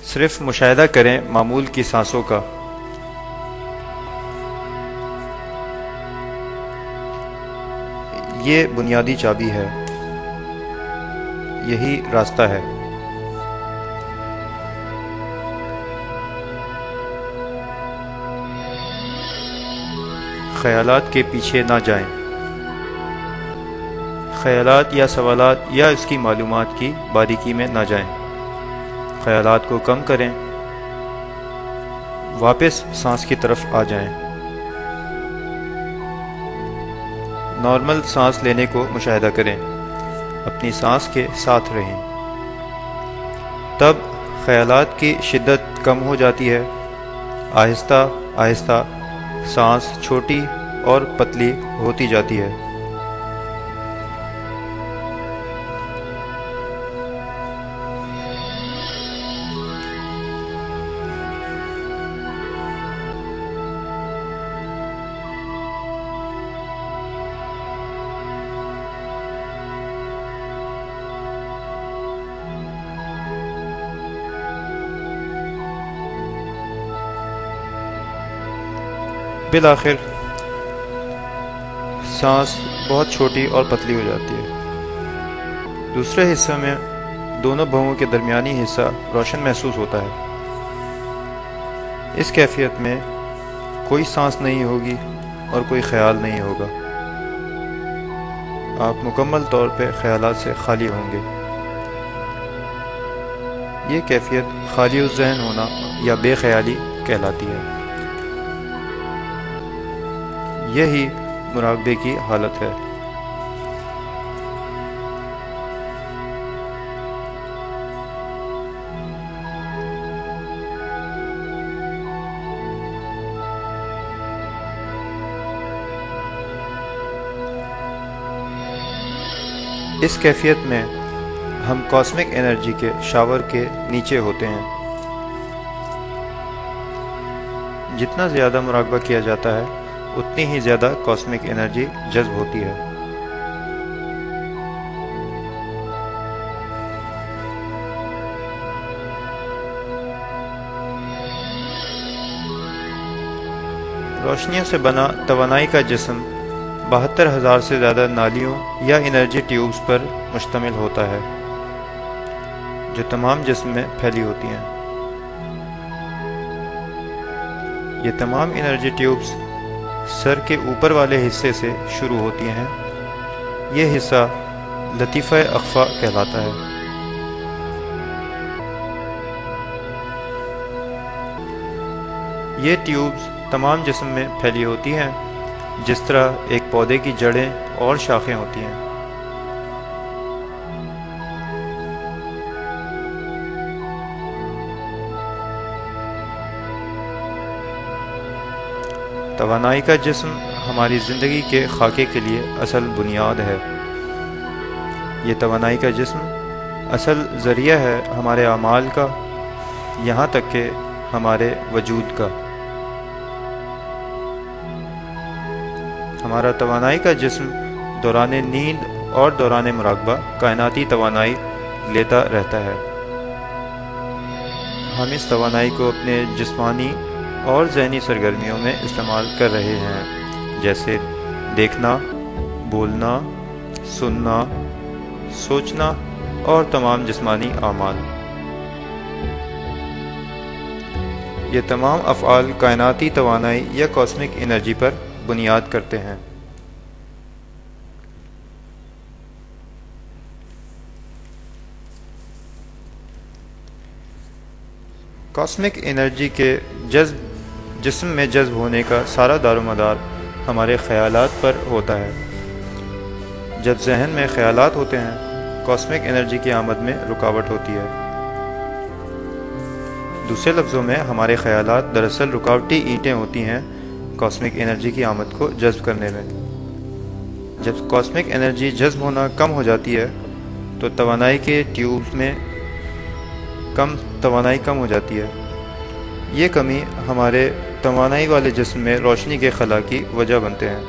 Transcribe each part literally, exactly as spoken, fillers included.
صرف مشاہدہ کریں معمول کی سانسوں کا۔ یہ بنیادی چابی ہے، یہی راستہ ہے۔ خیالات کے پیچھے نہ جائیں۔ خیالات یا سوالات یا اس کی معلومات کی باریکی میں نہ جائیں۔ خیالات کو کم کریں، واپس سانس کی طرف آ جائیں۔ نارمل سانس لینے کو مشاہدہ کریں، اپنی سانس کے ساتھ رہیں۔ تب خیالات کی شدت کم ہو جاتی ہے، آہستہ آہستہ سانس چھوٹی اور پتلی ہوتی جاتی ہے۔ بالآخر سانس بہت چھوٹی اور پتلی ہو جاتی ہے۔ دوسرے حصے میں دونوں بھوؤں کے درمیانی حصہ روشن محسوس ہوتا ہے۔ اس کیفیت میں کوئی سانس نہیں ہوگی اور کوئی خیال نہیں ہوگا۔ آپ مکمل طور پہ خیالات سے خالی ہوں گے۔ یہ کیفیت خالی الذہن ہونا یا بے خیالی کہلاتی ہے۔ یہی مراقبے کی حالت ہے۔ اس کیفیت میں ہم کاسمک انرجی کے شاور کے نیچے ہوتے ہیں۔ جتنا زیادہ مراقبہ کیا جاتا ہے اتنی ہی زیادہ کاسمک انرجی جذب ہوتی ہے۔ روشنیوں سے بنا توانائی کا جسم بہتر ہزار سے زیادہ نالیوں یا انرجی ٹیوبز پر مشتمل ہوتا ہے، جو تمام جسم میں پھیلی ہوتی ہیں۔ یہ تمام انرجی ٹیوبز سر کے اوپر والے حصے سے شروع ہوتی ہیں۔ یہ حصہ لطیفہ اخفا کہلاتا ہے۔ یہ ٹیوبز تمام جسم میں پھیلی ہوتی ہیں، جس طرح ایک پودے کی جڑیں اور شاخیں ہوتی ہیں۔ توانائی کا جسم ہماری زندگی کے خاکے کے لیے اصل بنیاد ہے۔ یہ توانائی کا جسم اصل ذریعہ ہے ہمارے اعمال کا، یہاں تک کہ ہمارے وجود کا۔ ہمارا توانائی کا جسم دوران نیند اور دوران مراقبہ کائناتی توانائی لیتا رہتا ہے۔ ہم اس توانائی کو اپنے جسمانی اور ذہنی سرگرمیوں میں استعمال کر رہے ہیں، جیسے دیکھنا، بولنا، سننا، سوچنا اور تمام جسمانی اعمال۔ یہ تمام افعال کائناتی توانائی یا کاسمک انرجی پر بنیاد کرتے ہیں۔ کاسمک انرجی کے جذب جسم میں جذب ہونے کا سارا دار و مدار ہمارے خیالات پر ہوتا ہے۔ جب ذہن میں خیالات ہوتے ہیں، کاسمک انرجی کی آمد میں رکاوٹ ہوتی ہے۔ دوسرے لفظوں میں ہمارے خیالات دراصل رکاوٹی اینٹیں ہوتی ہیں کاسمک انرجی کی آمد کو جذب کرنے میں۔ جب کاسمک انرجی جذب ہونا کم ہو جاتی ہے تو توانائی کے ٹیوبز میں کم توانائی کم ہو جاتی ہے۔ یہ کمی ہمارے توانائی والے جسم میں روشنی کے خلا کی وجہ بنتے ہیں۔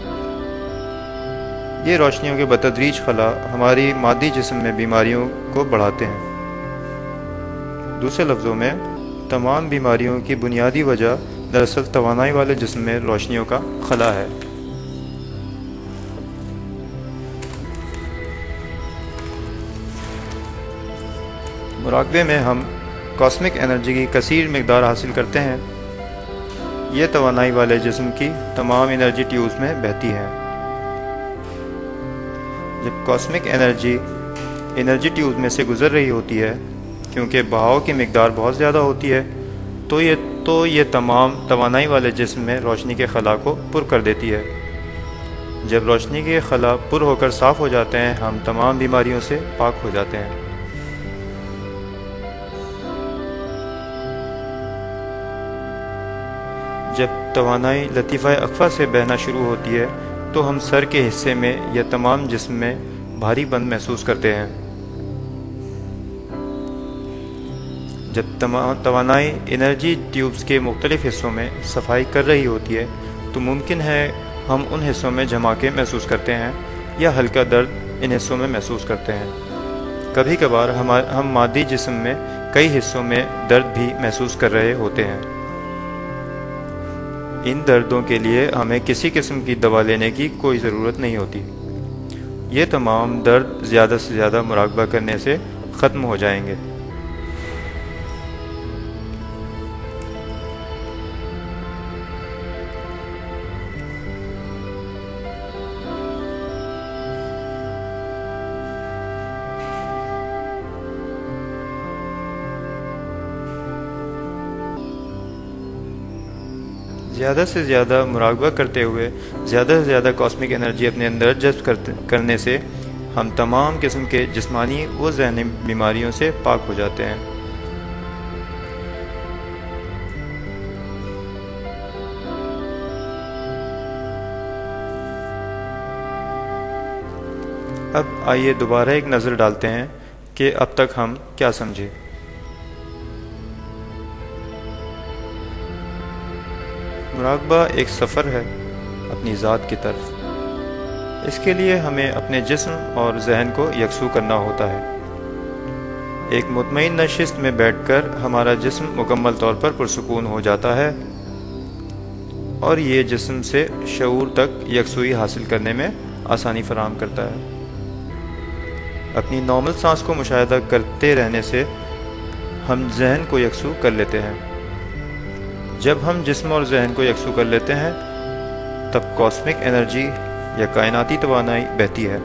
یہ روشنیوں کے بتدریج خلا ہماری مادی جسم میں بیماریوں کو بڑھاتے ہیں۔ دوسرے لفظوں میں तमाम बीमारियों की बुनियादी वजह दरअसल तवानाई वाले जिस्म में रोशनियों का खला है। मुराकबे में हम कॉस्मिक एनर्जी की कसीर मिकदार हासिल करते हैं। ये तवानाई वाले जिस्म की तमाम एनर्जी ट्यूब्स में बहती है। जब कॉस्मिक एनर्जी एनर्जी ट्यूब्स में से गुज़र रही होती है, क्योंकि बहाव की मिकदार बहुत ज़्यादा होती है, तो ये तो ये तमाम तवानाई वाले जिस्म में रोशनी के खला को पुर कर देती है। जब रोशनी के खला पुर होकर साफ़ हो जाते हैं, हम तमाम बीमारियों से पाक हो जाते हैं। जब तवानाई लतीफ़ा अक़फ़ा से बहना शुरू होती है, तो हम सर के हिस्से में या तमाम जिस्म में भारी बंद महसूस करते हैं। जब तवानाई एनर्जी ट्यूब्स के मुख्तलिफ हिस्सों में सफाई कर रही होती है, तो मुमकिन है हम उन हिस्सों में झमाके महसूस करते हैं या हल्का दर्द इन हिस्सों में महसूस करते हैं। कभी कभार हम हम मादी जिस्म में कई हिस्सों में दर्द भी महसूस कर रहे होते हैं। इन दर्दों के लिए हमें किसी किस्म की दवा लेने की कोई ज़रूरत नहीं होती। ये तमाम दर्द ज़्यादा से ज़्यादा मुराकबा करने से ख़त्म हो जाएंगे। ज़्यादा से ज़्यादा मुराकबा करते हुए ज़्यादा से ज़्यादा कॉस्मिक एनर्जी अपने अंदर जज्ब करते करने से हम तमाम किस्म के जिस्मानी व ज़हनी बीमारियों से पाक हो जाते हैं। अब आइए दोबारा एक नज़र डालते हैं कि अब तक हम क्या समझे। मुराकबा एक सफ़र है अपनी ज़ात की तरफ। इसके लिए हमें अपने जिस्म और जहन को यकसू करना होता है। एक मुतमईन नशिस्त में बैठकर हमारा जिस्म मुकम्मल तौर पर पुरसुकून हो जाता है और ये जिस्म से शऊर तक यकसुई हासिल करने में आसानी फराहम करता है। अपनी नॉर्मल सांस को मुशाहिदा करते रहने से हम जहन को यकसू कर लेते हैं। जब हम जिस्म और जहन को यकसू कर लेते हैं, तब कॉस्मिक एनर्जी या कायनाती तवानाई बहती है।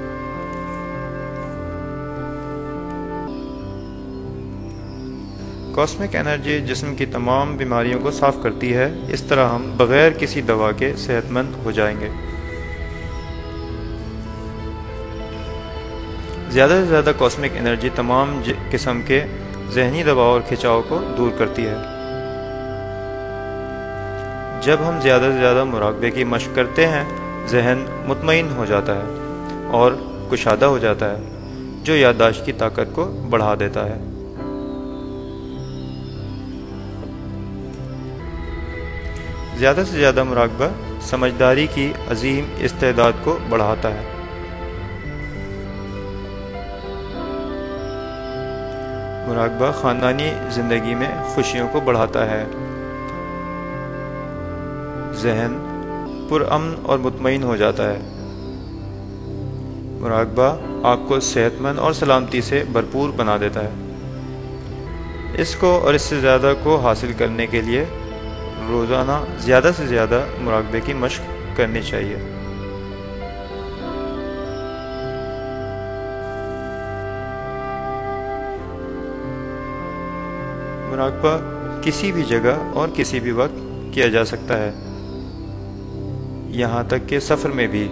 कॉस्मिक एनर्जी जिस्म की तमाम बीमारियों को साफ करती है। इस तरह हम बगैर किसी दवा के सेहतमंद हो जाएंगे। ज़्यादा से ज़्यादा कॉस्मिक एनर्जी तमाम किस्म के जहनी दबाव और खिंचाव को दूर करती है। जब हम ज़्यादा से ज़्यादा मुराकबे की मशक करते हैं, जहन मुतमईन हो जाता है और कुशादा हो जाता है, जो याददाश्त की ताकत को बढ़ा देता है। ज़्यादा से ज़्यादा मुराकबा समझदारी की अजीम इस्तेदाद को बढ़ाता है। मुराकबा ख़ानदानी ज़िंदगी में खुशियों को बढ़ाता है। जहन पुरअमन और मुतमईन हो जाता है। मुराकबा आपको सेहतमंद और सलामती से भरपूर बना देता है। इसको और इससे ज़्यादा को हासिल करने के लिए रोज़ाना ज़्यादा से ज़्यादा मुराकबे की मशक करनी चाहिए। मुराकबा किसी भी जगह और किसी भी वक्त किया जा सकता है, यहाँ तक कि सफ़र में भी।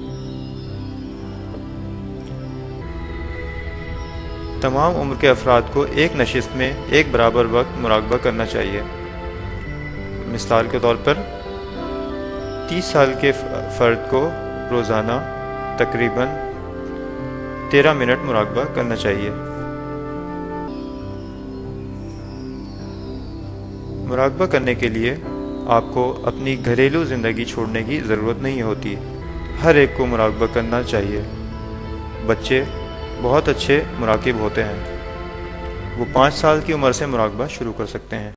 तमाम उम्र के अफराद को एक नशिस्त में एक बराबर वक्त मुराकबा करना चाहिए। मिसाल के तौर पर तीस साल के फ़र्द को रोज़ाना तकरीबन तेरह मिनट मुराकबा करना चाहिए। मुराकबा करने के लिए आपको अपनी घरेलू ज़िंदगी छोड़ने की ज़रूरत नहीं होती। हर एक को मुराकबा करना चाहिए। बच्चे बहुत अच्छे मुराकिब होते हैं। वो पाँच साल की उम्र से मुराकबा शुरू कर सकते हैं।